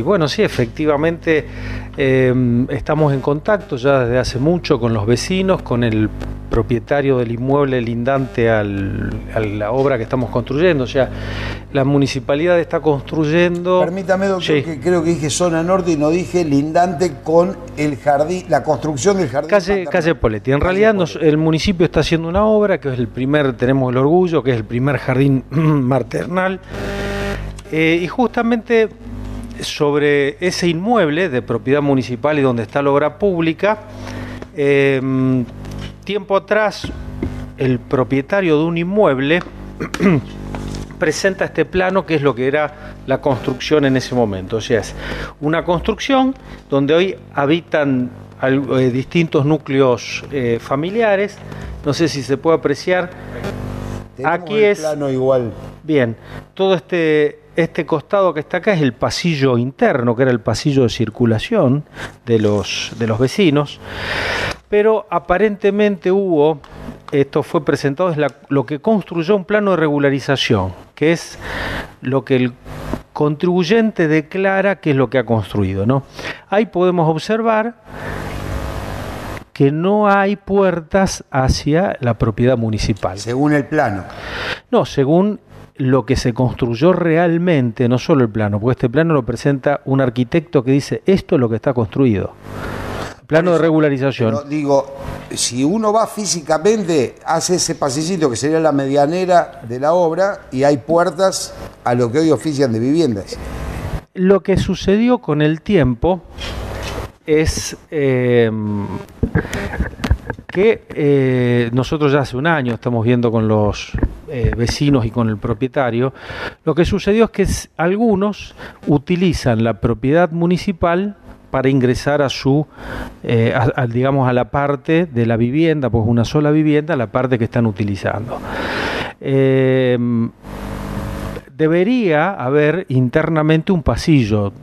bueno, sí, efectivamente estamos en contacto ya desde hace mucho con los vecinos, con el propietario del inmueble lindante a la obra que estamos construyendo. O sea, la municipalidad está construyendo... Permítame, doctor, sí, que creo que dije zona norte y no dije lindante con el jardín, la construcción del jardín. Calle Poletti. En realidad el municipio está haciendo una obra que es tenemos el orgullo, que es el primer jardín maternal. Y justamente sobre ese inmueble de propiedad municipal y donde está la obra pública, tiempo atrás el propietario de un inmueble presenta este plano, que es lo que era la construcción en ese momento. O sea, es una construcción donde hoy habitan distintos núcleos familiares. No sé si se puede apreciar. Tenemos aquí el es plano igual. Bien, todo este costado que está acá es el pasillo interno, que era el pasillo de circulación de los vecinos, pero aparentemente esto fue presentado, es lo que construyó un plano de regularización, que es lo que el contribuyente declara que es lo que ha construido, ¿no? Ahí podemos observar que no hay puertas hacia la propiedad municipal. Según el plano. No, según lo que se construyó realmente, no solo el plano, porque este plano lo presenta un arquitecto que dice esto es lo que está construido. Plano de regularización. Pero digo, si uno va físicamente, hace ese pasillito que sería la medianera de la obra y hay puertas a lo que hoy ofician de viviendas. Lo que sucedió con el tiempo es que nosotros ya hace un año estamos viendo con los vecinos y con el propietario, lo que sucedió es que algunos utilizan la propiedad municipal para ingresar a digamos, a la parte de la vivienda, pues una sola vivienda, la parte que están utilizando. Debería haber internamente un pasillo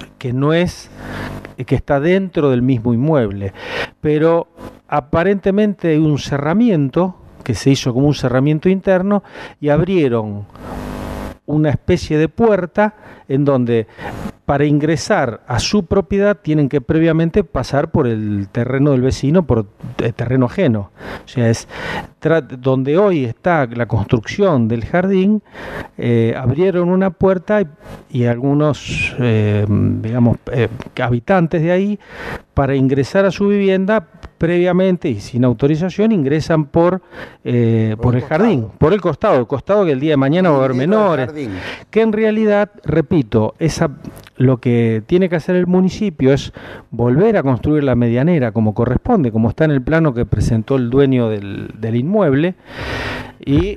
que está dentro del mismo inmueble, pero aparentemente hay un cerramiento que se hizo como un cerramiento interno y abrieron una especie de puerta en donde para ingresar a su propiedad tienen que previamente pasar por el terreno del vecino, por el terreno ajeno. O sea, es donde hoy está la construcción del jardín, abrieron una puerta y algunos, digamos, habitantes de ahí, para ingresar a su vivienda, previamente y sin autorización, ingresan por el jardín, por el costado que el día de mañana va a haber menores. Que en realidad, repito, lo que tiene que hacer el municipio es volver a construir la medianera como corresponde, como está en el plano que presentó el dueño del inmueble. Y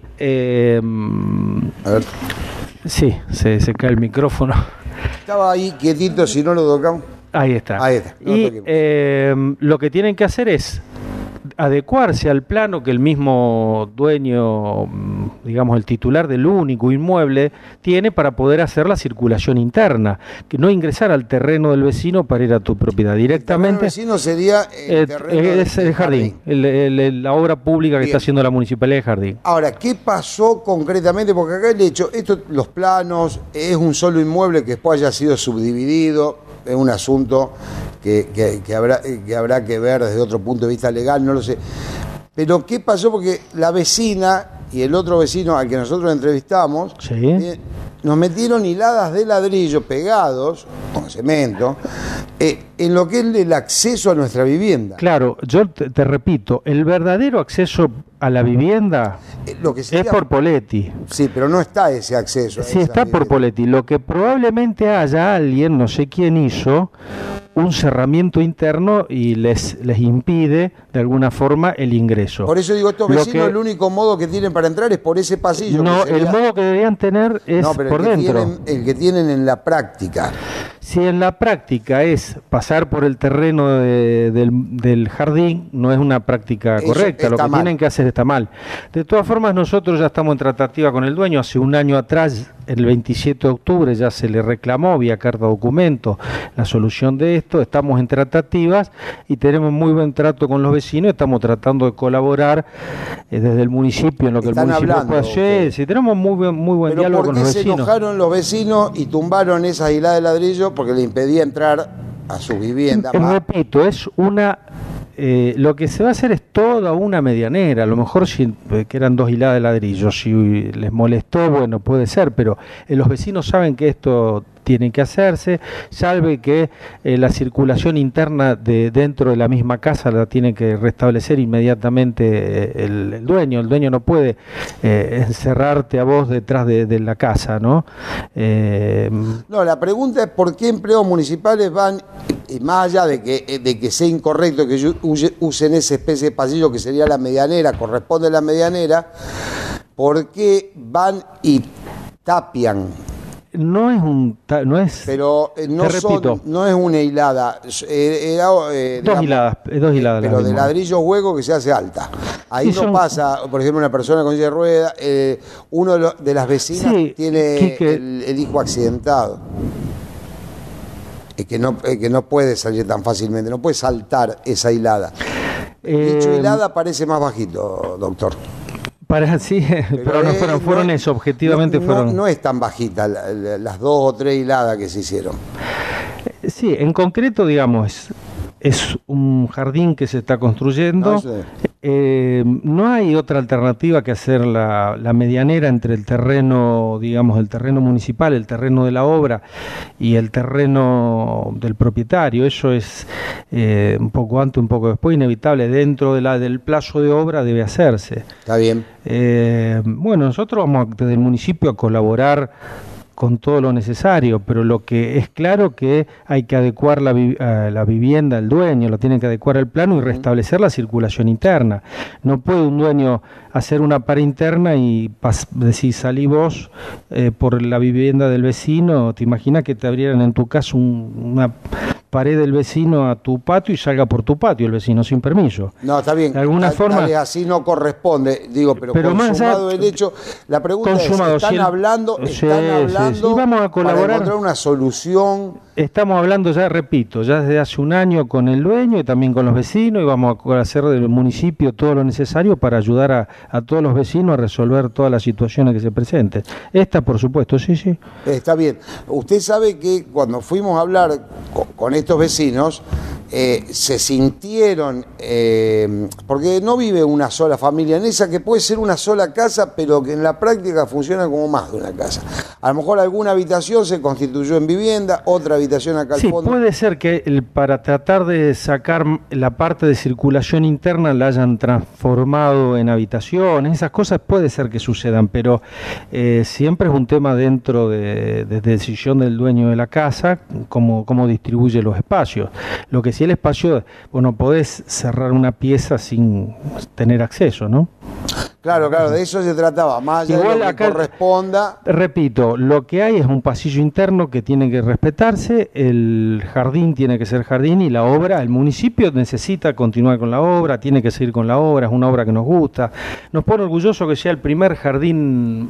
a ver. Sí, se cae el micrófono. Estaba ahí quietito, si no lo tocamos. Ahí está. Ahí está. No, y lo que tienen que hacer es adecuarse al plano que el mismo dueño, digamos el titular del único inmueble, tiene para poder hacer la circulación interna, que no ingresar al terreno del vecino para ir a tu propiedad directamente. El terreno del vecino sería el terreno es el jardín, la obra pública que está haciendo la Municipalidad de Jardín. Ahora, ¿qué pasó concretamente? Porque acá el hecho, los planos, es un solo inmueble que después haya sido subdividido, es un asunto que habrá que ver desde otro punto de vista legal, no lo sé. Pero ¿qué pasó? Porque la vecina y el otro vecino al que nosotros entrevistamos, sí, nos metieron hiladas de ladrillo pegados, con cemento, en lo que es el acceso a nuestra vivienda. Claro, yo te repito, el verdadero acceso a la vivienda es por Poletti. Sí, pero no está ese acceso. Sí, está por Poletti. Lo que probablemente haya alguien, no sé quién hizo, un cerramiento interno y les impide de alguna forma el ingreso. Por eso digo, estos vecinos el único modo que tienen para entrar es por ese pasillo. No, el modo que deberían tener es por dentro. El que tienen en la práctica. Si en la práctica es pasar por el terreno del jardín, no es una práctica correcta. Lo que tienen que hacer está mal. De todas formas, nosotros ya estamos en tratativa con el dueño. Hace un año atrás, el 27 de octubre, ya se le reclamó vía carta documento la solución de esto. Estamos en tratativas y tenemos muy buen trato con los vecinos. Estamos tratando de colaborar desde el municipio en lo que el municipio puede hacer. Sí, tenemos muy buen diálogo con los vecinos. ¿Por qué se enojaron los vecinos y tumbaron esa hilada de ladrillo ladrillo porque le impedía entrar a su vivienda. Repito, es una... lo que se va a hacer es toda una medianera, a lo mejor que eran 2 hiladas de ladrillo, si les molestó, bueno, puede ser, pero los vecinos saben que esto tiene que hacerse, salve que la circulación interna dentro de la misma casa la tiene que restablecer inmediatamente el dueño. El dueño no puede encerrarte a vos detrás de la casa, ¿no? No, la pregunta es por qué empleados municipales van, más allá de que sea incorrecto que usen esa especie de pasillo que sería la medianera, corresponde a la medianera, ¿por qué van y tapian? No es pero no es una hilada, dos hiladas pero de ladrillo hueco que se hace alta. Ahí no pasa, por ejemplo, una persona con silla de ruedas, uno de las vecinas tiene el hijo accidentado. Es que no puede salir tan fácilmente, no puede saltar esa hilada. Dicho hilada parece más bajito, doctor. Sí, pero no fueron eso, objetivamente fueron... No es tan bajita las 2 o 3 hiladas que se hicieron. Sí, en concreto, digamos, es un jardín que se está construyendo. No hay otra alternativa que hacer la medianera entre el terreno, digamos, el terreno municipal, el terreno de la obra y el terreno del propietario. Eso es un poco antes, un poco después, inevitable. Dentro del plazo de obra debe hacerse. Está bien. Bueno, nosotros vamos desde el municipio a colaborar con todo lo necesario, pero lo que es claro que hay que adecuar la vivienda al dueño, lo tiene que adecuar al plano y restablecer la circulación interna. No puede un dueño hacer una pared interna y decir salí vos por la vivienda del vecino. Te imaginas que te abrieran en tu casa una pared del vecino a tu patio y salga por tu patio el vecino sin permiso. No, está bien. De alguna forma así no corresponde, digo, pero consumado el hecho, la pregunta es, ¿están hablando vamos a colaborar para encontrar una solución? Estamos hablando ya, repito, ya desde hace un año con el dueño y también con los vecinos, y vamos a hacer del municipio todo lo necesario para ayudar a todos los vecinos a resolver todas las situaciones que se presenten. Esta, por supuesto, sí. Está bien. Usted sabe que cuando fuimos a hablar con estos vecinos, se sintieron, porque no vive una sola familia en esa, que puede ser una sola casa, pero que en la práctica funciona como más de una casa. A lo mejor alguna habitación se constituyó en vivienda, otra habitación acá al fondo. Sí, puede ser que para tratar de sacar la parte de circulación interna la hayan transformado en habitaciones, esas cosas puede ser que sucedan, pero siempre es un tema dentro de decisión del dueño de la casa, cómo distribuye los espacios. Lo que sí, el espacio, bueno, podés cerrar una pieza sin tener acceso, ¿no? Claro, de eso se trataba, más allá de lo que acá corresponda. Repito, lo que hay es un pasillo interno que tiene que respetarse, el jardín tiene que ser jardín y la obra, el municipio necesita continuar con la obra, tiene que seguir con la obra, es una obra que nos gusta. Nos pone orgulloso que sea el primer jardín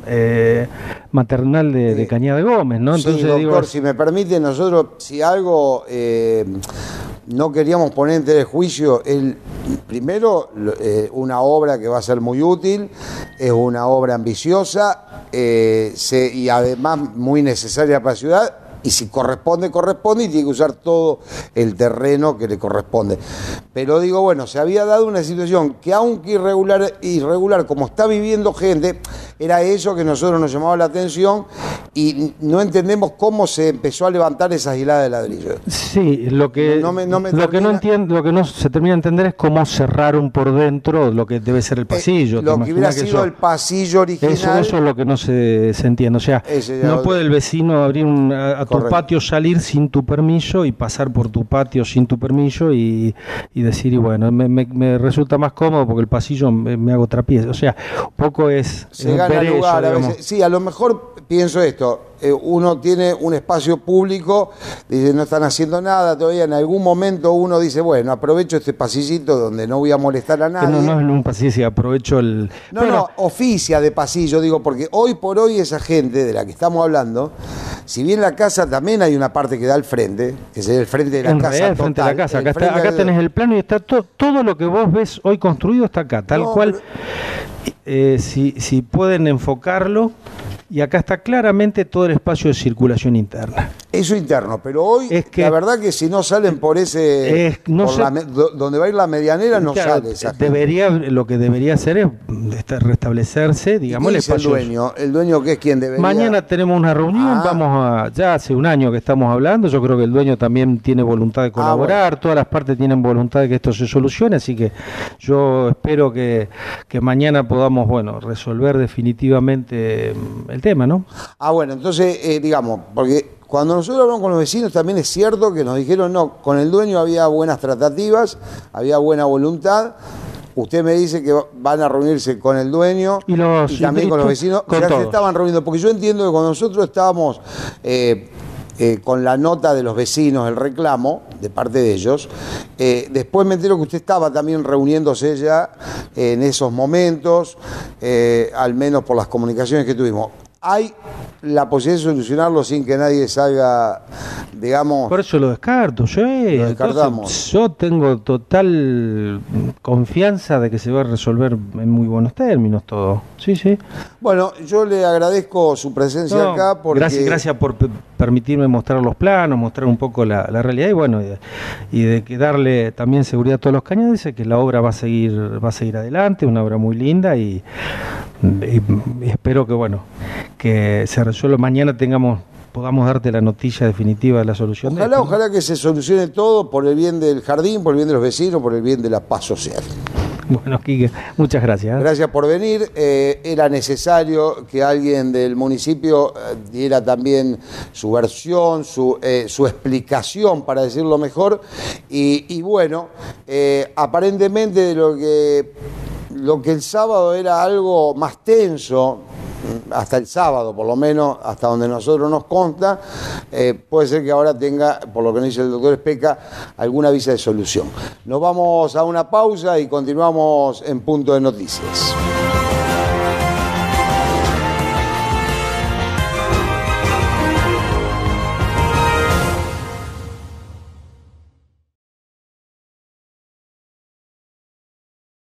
maternal de Cañada de Gómez, ¿no? Entonces, sí, doctor, si me permite, nosotros, si algo no queríamos poner en telejuicio, primero, una obra que va a ser muy útil, es una obra ambiciosa y además muy necesaria para la ciudad. Y si corresponde y tiene que usar todo el terreno que le corresponde. Pero digo, bueno, se había dado una situación que aunque irregular como está viviendo gente, era eso que nosotros nos llamaba la atención y no entendemos cómo se empezó a levantar esas hiladas de ladrillo. Sí, lo que no se termina de entender es cómo cerraron por dentro lo que debe ser el pasillo. Lo que hubiera sido el pasillo original. Eso es lo que no se entiende. O sea, no puede el vecino abrir tu patio, salir sin tu permiso y pasar por tu patio sin tu permiso y decir, y bueno, me resulta más cómodo porque el pasillo me hago otra pieza. O sea, un poco es... Se gana lugar a veces. Sí, a lo mejor pienso esto, uno tiene un espacio público, dice, no están haciendo nada todavía, en algún momento uno dice, bueno, aprovecho este pasillito donde no voy a molestar a nadie. No es un pasillo, aprovecho el... No, oficia de pasillo, digo, porque hoy por hoy esa gente de la que estamos hablando, si bien la casa también hay una parte que da al frente, que es el frente de la casa. El frente de la casa, acá tenés el plano y está todo lo que vos ves hoy construido está acá, tal cual. Si pueden enfocarlo, y acá está claramente todo el espacio de circulación interna. Eso interno, pero hoy es que, la verdad que si no salen por ese, donde va a ir la medianera, no claro, sale esa lo que debería hacer es restablecerse, digamos, el espacio. El dueño que es quien debería. Mañana tenemos una reunión, ya hace un año que estamos hablando, yo creo que el dueño también tiene voluntad de colaborar, todas las partes tienen voluntad de que esto se solucione, así que yo espero que mañana podamos, resolver definitivamente el tema, ¿no? Bueno, entonces, digamos, porque cuando nosotros hablamos con los vecinos también es cierto que nos dijeron, no, con el dueño había buenas tratativas, había buena voluntad. Usted me dice que van a reunirse con el dueño y también con los vecinos. Ya se estaban reuniendo, porque yo entiendo que cuando nosotros estábamos con la nota de los vecinos, el reclamo de parte de ellos, después me entero que usted estaba también reuniéndose ya en esos momentos, al menos por las comunicaciones que tuvimos. ¿Hay la posibilidad de solucionarlo sin que nadie salga, digamos? Por eso lo descarto. Lo descartamos. Entonces, yo tengo total confianza de que se va a resolver en muy buenos términos todo. Sí, sí. Bueno, yo le agradezco su presencia acá. Porque... Gracias por permitirme mostrar los planos, mostrar un poco la realidad y de que darle también seguridad a todos los cañadenses, que la obra va a seguir adelante, una obra muy linda y espero que se resuelva. Mañana podamos darte la noticia definitiva de la solución. Ojalá que se solucione todo por el bien del jardín, por el bien de los vecinos, por el bien de la paz social. Bueno, Quique, muchas gracias. Gracias por venir. Era necesario que alguien del municipio diera también su versión, su explicación, para decirlo mejor. Y aparentemente de lo que el sábado era algo más tenso, hasta el sábado por lo menos, hasta donde nosotros nos consta, puede ser que ahora tenga, por lo que nos dice el doctor Especa, alguna visa de solución. Nos vamos a una pausa y continuamos en Punto de Noticias.